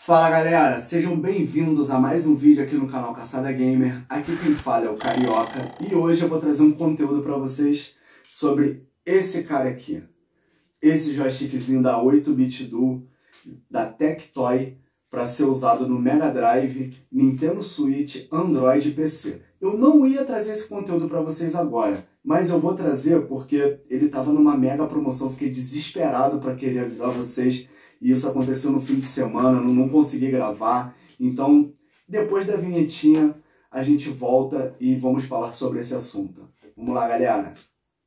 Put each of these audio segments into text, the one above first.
Fala galera, sejam bem-vindos a mais um vídeo aqui no canal Caçada Gamer. Aqui quem fala é o Carioca e hoje eu vou trazer um conteúdo para vocês sobre esse cara aqui. Esse joystickzinho da 8-bit Duo, da Tectoy, para ser usado no Mega Drive, Nintendo Switch, Android e PC. Eu não ia trazer esse conteúdo para vocês agora, mas eu vou trazer porque ele estava numa mega promoção, fiquei desesperado para querer avisar vocês. E isso aconteceu no fim de semana, não consegui gravar. Então, depois da vinhetinha, a gente volta e vamos falar sobre esse assunto. Vamos lá, galera!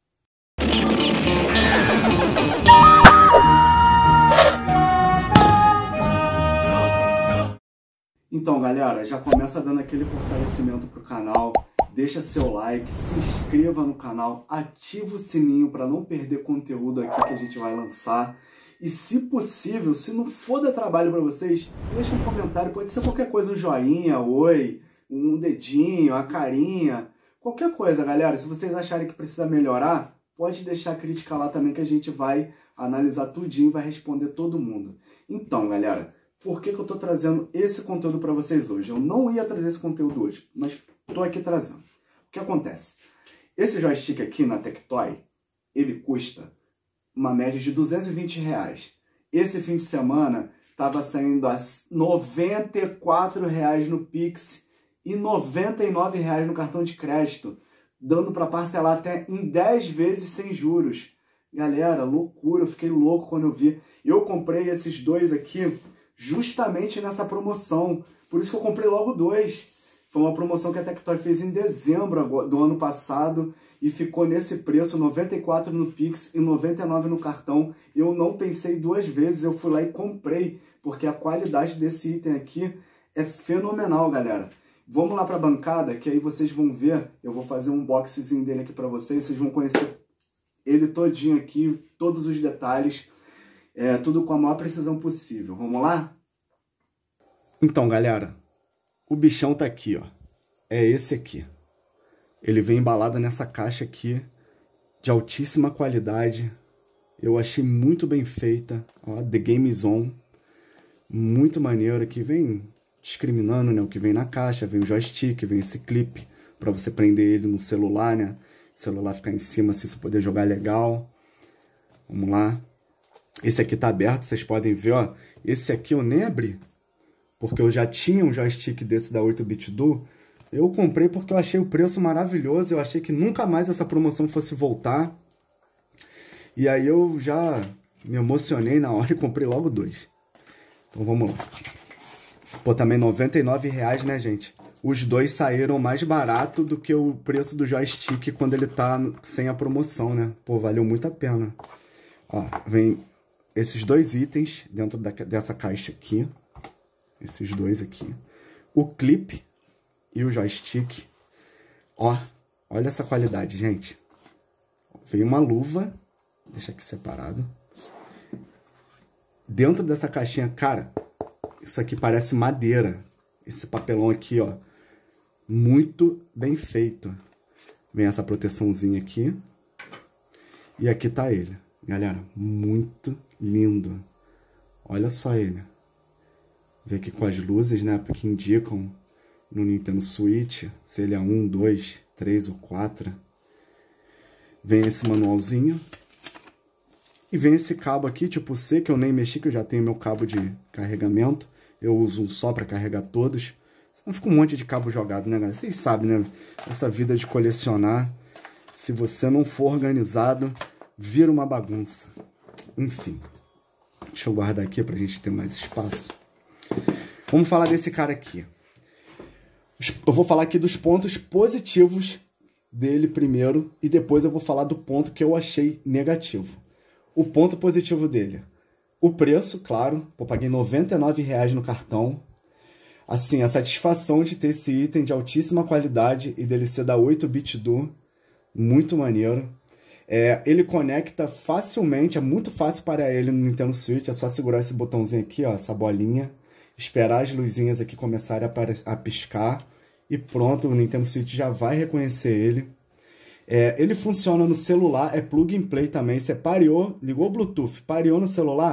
Então, galera, já começa dando aquele fortalecimento pro canal. Deixa seu like, se inscreva no canal, ativa o sininho para não perder conteúdo aqui que a gente vai lançar. E se possível, se não for dar trabalho para vocês, deixa um comentário, pode ser qualquer coisa, um joinha, oi, um dedinho, a carinha, qualquer coisa, galera. Se vocês acharem que precisa melhorar, pode deixar a crítica lá também que a gente vai analisar tudinho e vai responder todo mundo. Então, galera, por que eu tô trazendo esse conteúdo para vocês hoje? Eu não ia trazer esse conteúdo hoje, mas tô aqui trazendo. O que acontece? Esse joystick aqui na Tectoy, ele custa uma média de R$220. Esse fim de semana estava saindo a R$94 no Pix e R$99 no cartão de crédito, dando para parcelar até em 10 vezes sem juros. Galera, loucura, eu fiquei louco quando eu vi. Eu comprei esses dois aqui justamente nessa promoção, por isso que eu comprei logo dois. Foi uma promoção que a Tectoy fez em dezembro do ano passado e ficou nesse preço, 94 no Pix e 99 no cartão. Eu não pensei duas vezes, eu fui lá e comprei, porque a qualidade desse item aqui é fenomenal, galera. Vamos lá para a bancada, que aí vocês vão ver, eu vou fazer um unboxing dele aqui para vocês, vocês vão conhecer ele todinho aqui, todos os detalhes, tudo com a maior precisão possível. Vamos lá? Então, galera, o bichão tá aqui, ó. É esse aqui. Ele vem embalado nessa caixa aqui, de altíssima qualidade. Eu achei muito bem feita. Ó, The Game Zone. Muito maneiro. Aqui vem discriminando, né? O que vem na caixa. Vem o joystick, vem esse clipe para você prender ele no celular, né? O celular ficar em cima, assim, você poder jogar legal. Vamos lá. Esse aqui tá aberto, vocês podem ver, ó. Esse aqui eu nem abri, porque eu já tinha um joystick desse da 8-bit Duo. Eu comprei porque eu achei o preço maravilhoso, eu achei que nunca mais essa promoção fosse voltar. E aí eu já me emocionei na hora e comprei logo dois. Então vamos lá. Pô, também R$99, né, gente? Os dois saíram mais barato do que o preço do joystick quando ele tá sem a promoção, né? Pô, valeu muito a pena. Ó, vem esses dois itens dentro dessa caixa aqui. Esses dois aqui. O clipe e o joystick. Ó, olha essa qualidade, gente. Veio uma luva. Deixa aqui separado. Dentro dessa caixinha, cara, isso aqui parece madeira. Esse papelão aqui, ó. Muito bem feito. Vem essa proteçãozinha aqui. E aqui tá ele. Galera, muito lindo. Olha só ele. Vê aqui com as luzes, né, que indicam no Nintendo Switch, se ele é 1, 2, 3 ou 4. Vem esse manualzinho. E vem esse cabo aqui, tipo C, que eu nem mexi, que eu já tenho meu cabo de carregamento. Eu uso um só para carregar todos. Senão fica um monte de cabo jogado, né, galera? Vocês sabem, né? Essa vida de colecionar, se você não for organizado, vira uma bagunça. Enfim. Deixa eu guardar aqui pra gente ter mais espaço. Vamos falar desse cara aqui. Eu vou falar aqui dos pontos positivos dele primeiro e depois eu vou falar do ponto que eu achei negativo. O ponto positivo dele. O preço, claro. Eu paguei R$99 no cartão. Assim, a satisfação de ter esse item de altíssima qualidade e dele ser da 8-bit Duo. Muito maneiro. Ele conecta facilmente, é muito fácil para ele no Nintendo Switch. É só segurar esse botãozinho aqui, ó, essa bolinha. Esperar as luzinhas aqui começarem a piscar e pronto, o Nintendo Switch já vai reconhecer ele. Ele funciona no celular, é plug and play também. Você pareou, ligou o Bluetooth, pareou no celular,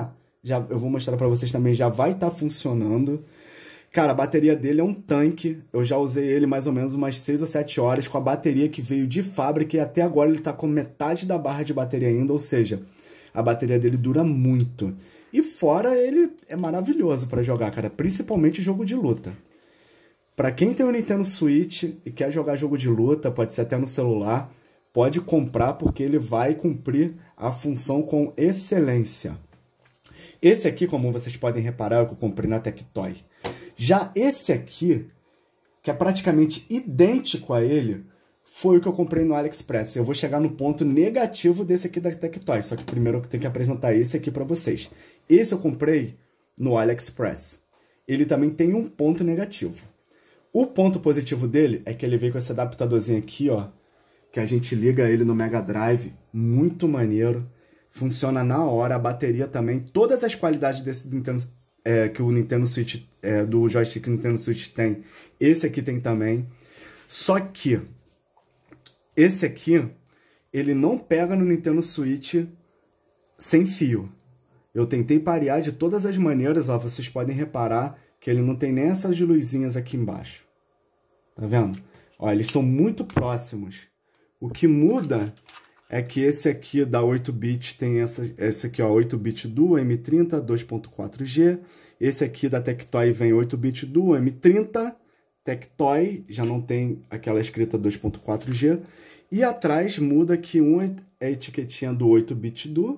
eu vou mostrar pra vocês também, já vai estar funcionando. Cara, a bateria dele é um tanque. Eu já usei ele mais ou menos umas 6 ou 7 horas com a bateria que veio de fábrica e até agora ele tá com metade da barra de bateria ainda, ou seja, a bateria dele dura muito. E fora, ele é maravilhoso pra jogar, cara, principalmente jogo de luta. Pra quem tem o Nintendo Switch e quer jogar jogo de luta, pode ser até no celular, pode comprar porque ele vai cumprir a função com excelência. Esse aqui, como vocês podem reparar, é o que eu comprei na Tectoy. Já esse aqui, que é praticamente idêntico a ele, foi o que eu comprei no AliExpress. Eu vou chegar no ponto negativo desse aqui da Tectoy, só que primeiro eu tenho que apresentar esse aqui pra vocês. Esse eu comprei no AliExpress. Ele também tem um ponto negativo. O ponto positivo dele é que ele veio com esse adaptadorzinho aqui, ó, que a gente liga ele no Mega Drive, muito maneiro. Funciona na hora, a bateria também, todas as qualidades desse Nintendo, que o Nintendo Switch, do joystick Nintendo Switch tem, esse aqui tem também. Só que esse aqui, ele não pega no Nintendo Switch sem fio. Eu tentei parear de todas as maneiras, ó, vocês podem reparar que ele não tem nem essas luzinhas aqui embaixo. Tá vendo? Ó, eles são muito próximos. O que muda é que esse aqui da 8-bit tem esse aqui, ó, 8-bit Duo M30 2.4G. Esse aqui da Tectoy vem 8-bit Duo M30 Tectoy, já não tem aquela escrita 2.4G. E atrás muda que um é a etiquetinha do 8-bit Duo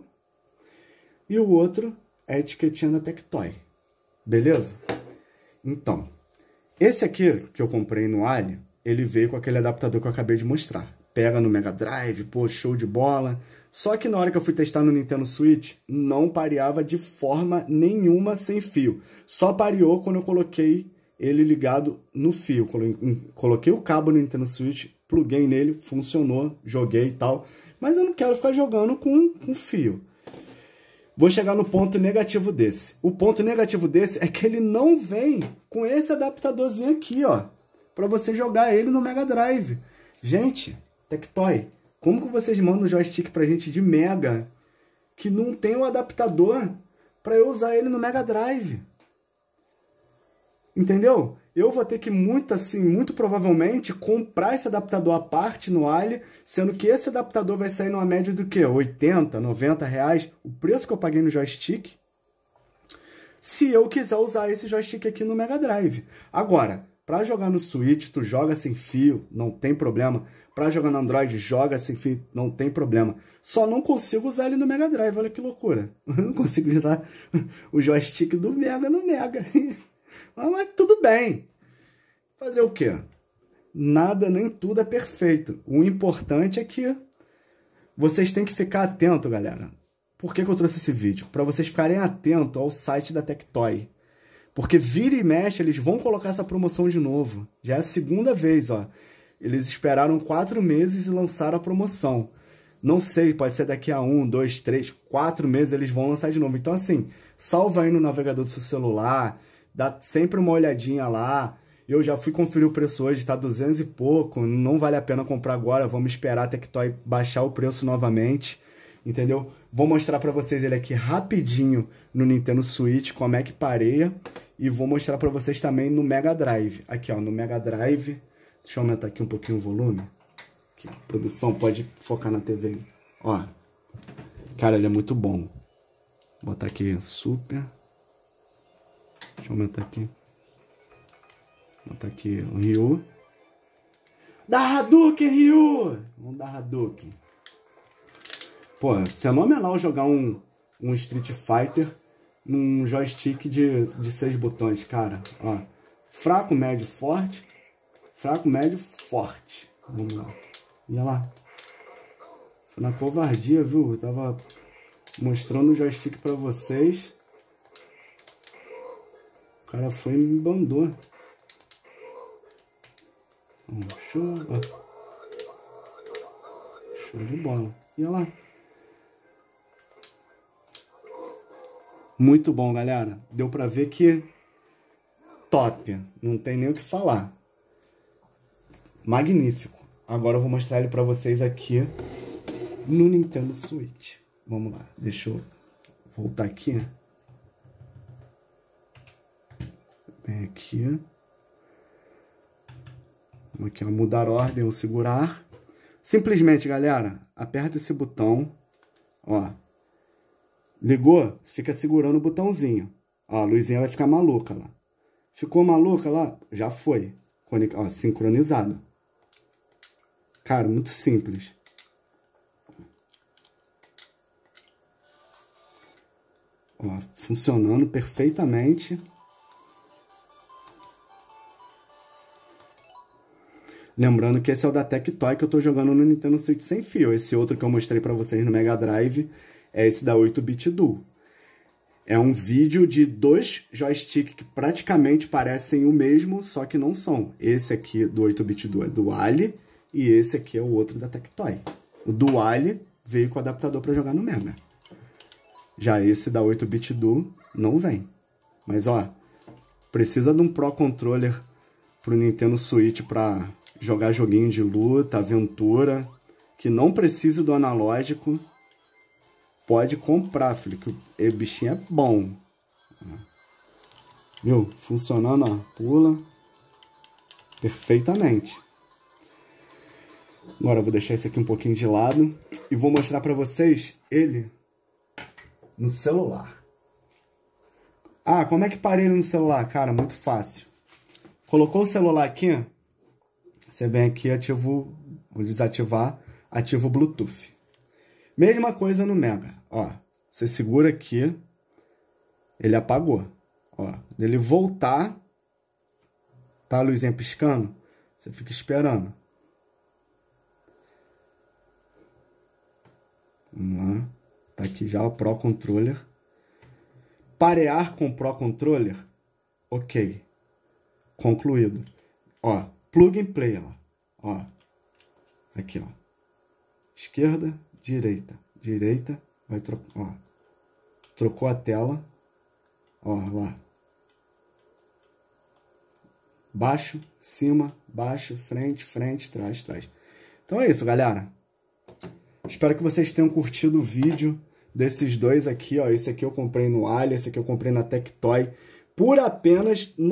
e o outro é a etiquetinha da Tectoy. Beleza? Então, esse aqui que eu comprei no Ali, ele veio com aquele adaptador que eu acabei de mostrar. Pega no Mega Drive, pô, show de bola. Só que na hora que eu fui testar no Nintendo Switch, não pareava de forma nenhuma sem fio. Só pareou quando eu coloquei ele ligado no fio. Coloquei o cabo no Nintendo Switch, pluguei nele, funcionou, joguei e tal. Mas eu não quero ficar jogando com fio. Vou chegar no ponto negativo desse. O ponto negativo desse é que ele não vem com esse adaptadorzinho aqui, ó, para você jogar ele no Mega Drive. Gente, Tectoy, como que vocês mandam o joystick pra gente de Mega que não tem o adaptador para eu usar ele no Mega Drive? Entendeu? Eu vou ter que muito provavelmente comprar esse adaptador à parte no Ali, sendo que esse adaptador vai sair numa média do quê? 80, 90 reais, o preço que eu paguei no joystick, se eu quiser usar esse joystick aqui no Mega Drive. Agora, para jogar no Switch, tu joga sem fio, não tem problema. Para jogar no Android, joga sem fio, não tem problema. Só não consigo usar ele no Mega Drive, olha que loucura. Eu não consigo usar o joystick do Mega no Mega. Mas tudo bem. Fazer o quê? Nada, nem tudo é perfeito. O importante é que vocês têm que ficar atentos, galera. Por que eu trouxe esse vídeo? Para vocês ficarem atentos ao site da Tectoy. Porque vira e mexe, eles vão colocar essa promoção de novo. Já é a segunda vez, ó. Eles esperaram 4 meses e lançaram a promoção. Não sei, pode ser daqui a 1, 2, 3, 4 meses eles vão lançar de novo. Então, assim, salva aí no navegador do seu celular, dá sempre uma olhadinha lá. Eu já fui conferir o preço hoje, tá 200 e pouco, não vale a pena comprar agora, vamos esperar a Tectoy baixar o preço novamente, entendeu? Vou mostrar pra vocês ele aqui rapidinho no Nintendo Switch, como é que pareia, e vou mostrar pra vocês também no Mega Drive. Aqui, ó, no Mega Drive, deixa eu aumentar aqui um pouquinho o volume, aqui, a produção pode focar na TV, ó, cara, ele é muito bom. Vou botar aqui super, deixa eu aumentar aqui. Vou botar aqui o Ryu. Dá Hadouken, Ryu! Vamos dar Hadouken. Pô, fenomenal jogar um Street Fighter num joystick de 6 botões, cara. Ó, fraco, médio, forte. Fraco, médio, forte. Vamos lá. E olha lá. Foi na covardia, viu? Eu tava mostrando o joystick pra vocês. O cara foi e me bandou. Show, show de bola. E olha lá. Muito bom, galera. Deu pra ver que top. Não tem nem o que falar. Magnífico. Agora eu vou mostrar ele pra vocês aqui no Nintendo Switch. Vamos lá. Deixa eu voltar aqui. Vem aqui. Vamos aqui, ó, mudar ordem ou segurar. Simplesmente, galera, aperta esse botão, ó. Ligou, fica segurando o botãozinho. Ó, a luzinha vai ficar maluca lá. Ficou maluca lá? Já foi. Ó, sincronizado. Cara, muito simples. Ó, funcionando perfeitamente. Lembrando que esse é o da Tectoy que eu tô jogando no Nintendo Switch sem fio. Esse outro que eu mostrei pra vocês no Mega Drive é esse da 8-bit Duo. É um vídeo de dois joysticks que praticamente parecem o mesmo, só que não são. Esse aqui do 8-bit Duo é Dual e esse aqui é o outro da Tectoy. O Dual veio com o adaptador para jogar no Mega. Já esse da 8-bit Duo não vem. Mas ó, precisa de um Pro Controller pro Nintendo Switch para jogar joguinho de luta, aventura, que não precise do analógico. Pode comprar, filho, que o bichinho é bom. Viu? Funcionando, ó. Pula. Perfeitamente. Agora eu vou deixar esse aqui um pouquinho de lado. E vou mostrar pra vocês ele no celular. Ah, como é que parei ele no celular? Cara, muito fácil. Colocou o celular aqui. Você vem aqui, vou desativar, ativa o Bluetooth. Mesma coisa no Mega, ó, você segura aqui, ele apagou, ó, ele voltar, tá a luzinha piscando, você fica esperando. Vamos lá, tá aqui já o Pro Controller. Parear com o Pro Controller, ok, concluído. Ó, plug and play, ó, aqui, ó, esquerda, direita, vai trocar, ó, trocou a tela, ó, lá, baixo, cima, baixo, frente, trás. Então é isso, galera. Espero que vocês tenham curtido o vídeo desses dois aqui, ó, esse aqui eu comprei no Ali, esse aqui eu comprei na Tectoy, por apenas R$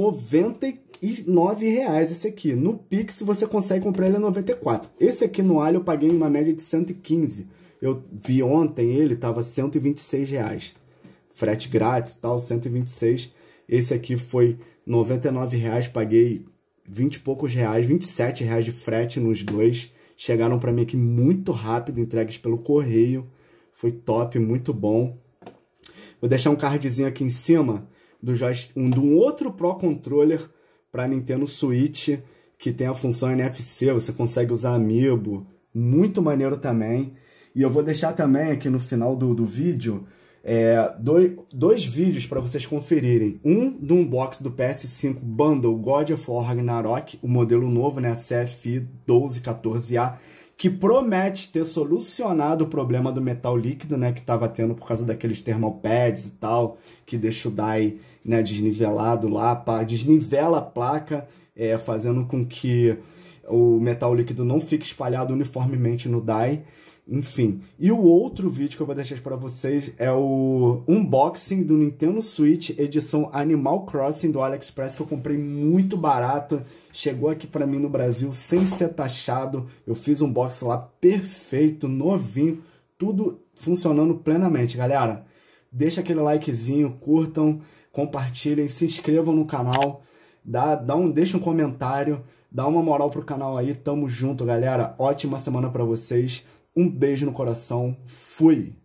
99,00 esse aqui. No Pix você consegue comprar ele a 94. Esse aqui no Ali eu paguei uma média de 115. Eu vi ontem ele tava R$ 126,00. Frete grátis e tal, 126. Esse aqui foi R$ 99,00, paguei 20 e poucos reais, R$ 27,00 de frete nos dois. Chegaram para mim aqui muito rápido, entregues pelo correio. Foi top, muito bom. Vou deixar um cardzinho aqui em cima de um outro Pro Controller para Nintendo Switch, que tem a função NFC, você consegue usar Amiibo, muito maneiro também. E eu vou deixar também aqui no final do vídeo dois vídeos para vocês conferirem. Um do unboxing do PS5 Bundle God of War Ragnarok, o modelo novo, né, CFI 1214A, que promete ter solucionado o problema do metal líquido, né, que estava tendo por causa daqueles thermal pads e tal, que deixa o die, né, desnivelado lá, desnivela a placa, fazendo com que o metal líquido não fique espalhado uniformemente no die. Enfim, e o outro vídeo que eu vou deixar para vocês é o unboxing do Nintendo Switch edição Animal Crossing do AliExpress, que eu comprei muito barato, chegou aqui para mim no Brasil sem ser taxado. Eu fiz um unboxing lá perfeito, novinho, tudo funcionando plenamente. Galera, deixa aquele likezinho, curtam, compartilhem, se inscrevam no canal, deixa um comentário, dá uma moral pro canal aí. Tamo junto, galera. Ótima semana para vocês. Um beijo no coração. Fui!